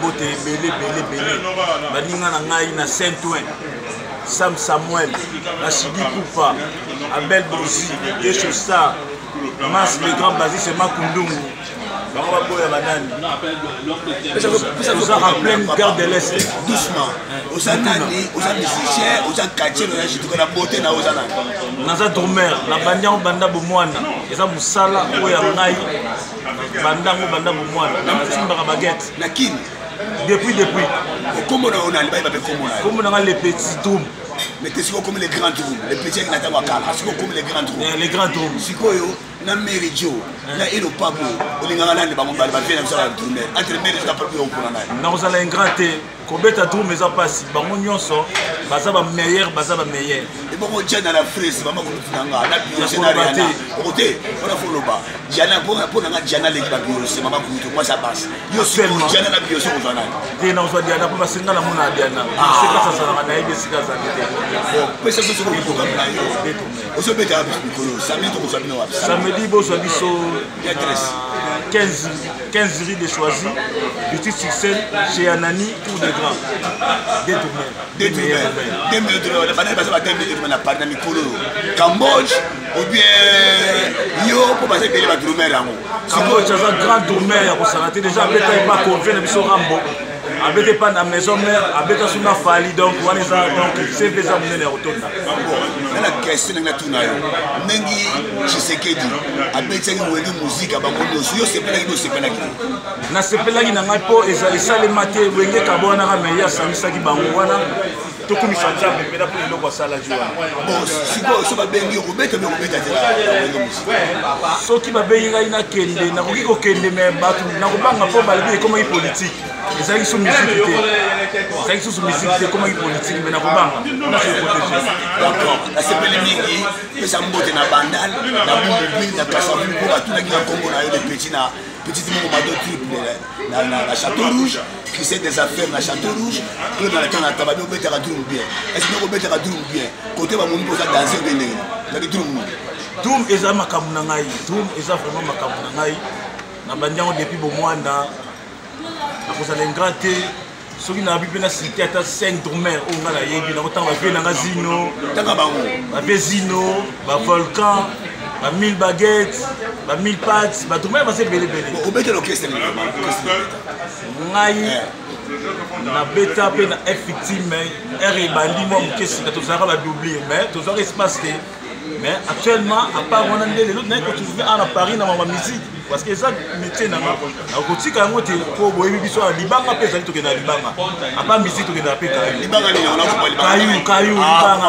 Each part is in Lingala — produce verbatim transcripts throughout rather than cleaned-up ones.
mbote belé belé belé baninga na ngai na Saint-Ouen Sam Samuel Rachidi Koupa Abel Bozi Yesho Star Mas le grand basé c'est Makundungu Bamba Boya Banani vous en pleine gare de l'Est doucement aux anani aux musiciens aux quartiers là je te la beauté na aux anani naza drummer na bandiango banda bomwana eza musala oya ngai bandango banda bomwana na simbaka baguette na kini depuis depuis comment on a pas comment comment on a les petits drums mais t'es sûr comme les grands drums les petits qui n'attendent pas c'est comme les grands drums les grands drums sikoyo na Meridio na ilo pabo olingana na le bango ba ba fena msala drummer entre Meridio na pabo on pona na na ozala ingraté kobeta drum eza pasi bango nyonso baza ba meilleur baza ba meilleur et bon on na la fraise mama ko tunanga na bio scénario côté on a foloba Diana pour pour na Diana le ba bio c'est mama ko tu moi ça passe yo seulement Diana na bio so ozana te na ozwa Diana pour basenga la mona Diana c'est pas ça ça na ibe sika za bete bon pesa so so ko programme na yo oso beta mikolo samedi to ko sabina wa samedi bo so biso quinze quinze rue de Choisy petit succès chez Anani pour des grands détourner détourner détourner la banane passe pas détourner na parna mikolo Cambodge ou bien yo pour passer payer ba drummer yango Cambodge ça grand drummer ya ko sarate déjà beta pas convient biso Rambo abete pas na maison mère abeta suna fali donc wana ça donc c'est déjà mon numéro total bon la question na tuna yo nengi Tshisekedi abeta ngi weli musique ba mondo yo sepela ngi sepela ngi na sepela ngi na ngai po eza esale mate wenge kabona ka meya samisa ki bango wana to komi fanja mbela po iloko sala jwa bon siko so ba bengi ko beta be ko beta tela so ki ba bengi ngai na kende na koki ko kende me batu na ko banga po ba le comme politique ezali sous musique te ezali sous musique te comme politique mais na ko banga na se protéger d'accord la sepela mingi pesa mbote na bandal na bumbu na kasavu ko batuna ki na Congo na yo de petit na petite momo mado triple na na Château Rouge qui c'est des affaires na Château Rouge que dans la temps na tababi au beta drum bien est-ce que au beta drum bien côté ba moni posa danser de ndenge na drum drum eza makamu na ngai drum eza vraiment makamu na ngai na bandiango depuis bo mwanda na kozala ingraté soki na bipe na cité ata cinq drummers oyo nga nayebi na kotanga bavie nanga zino bavie zino bavolcan ba mille baguettes ba mille pattes ba drummers base ebele ebele obeta l'orchestre ngai na beta mpe na f victime r ebandi mwa moke sika tozalaka badoublier mais tozalaka espace te mais actuellement à part wana nde lelo naye kotrouve a na Paris na mama musique parce que eza métier nanga nakotika yango te po boyebi biso ya libanga mpe ezali tokende na libanga apa musique tokende na mpe kayu kayu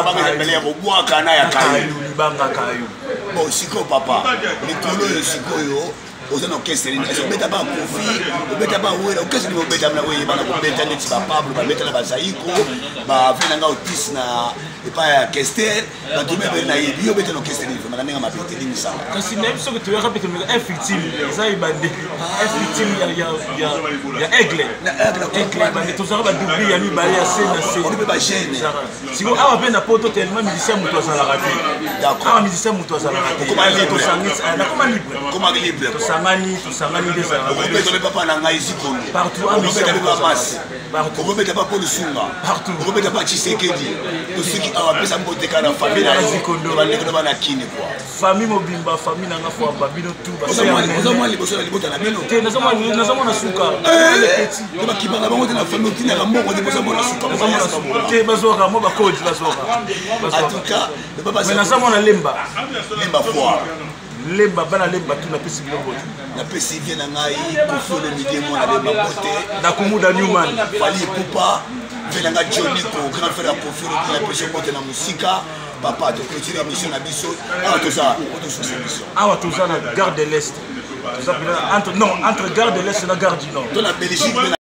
libanga kayu bon sikoyo papa likolo oyo sikoyo oza na orchestre nini est-ce obeta ba Kofi obeta ba wera orchestre ni obeta na oyo bana kobeta neti ba Pablo babeta na bazaiko ba venanga otis na epa ya Kester ba tumebe na yebi yo beta na orchestre ni vraiment nga mapete ni misala kasi na biso que tu as répété mais un victime ça ibande un victime ya ya ya ya aigle na aigle aigle ba to zara ba double ya mi ba ya C na C on peut pas gêner si vous avez ben na poto tellement musicien muto za la raté d'accord ah musicien muto za la raté comment libre na comment libre comment libre tosangani tosangani des ça on papa na ngai sikono partout on peut pas masse partout on peut pas pour le sunga partout on peut pas Tshisekedi to ceux awa pesa mbote kana famille na zikondo ba ndeko ba na kine quoi famille mobimba famille nanga fo babino tout ba ozo mwa liboso na libota na bino te nazo mwa nazo mwa na suka le petit ba kibanga bango te na famille tina ka mbongo te bozo mwa na suka te bazoka mo ba code bazoka en tout cas le papa mais nazo mwa na lemba lemba foire lemba bana lemba tu na pesi bilongo na pesi bien na ngai Kofi le midi mo na lemba bote na kumuda Newman fali pupa venanga Johnny ko grand frère Kofi le na pesi bote na musika papa to clôturer émission na biso awa to ça to sur émission awa to ça na gare de l'Est to ça entre non entre gare de l'Est et la gare du Nord to la Belgique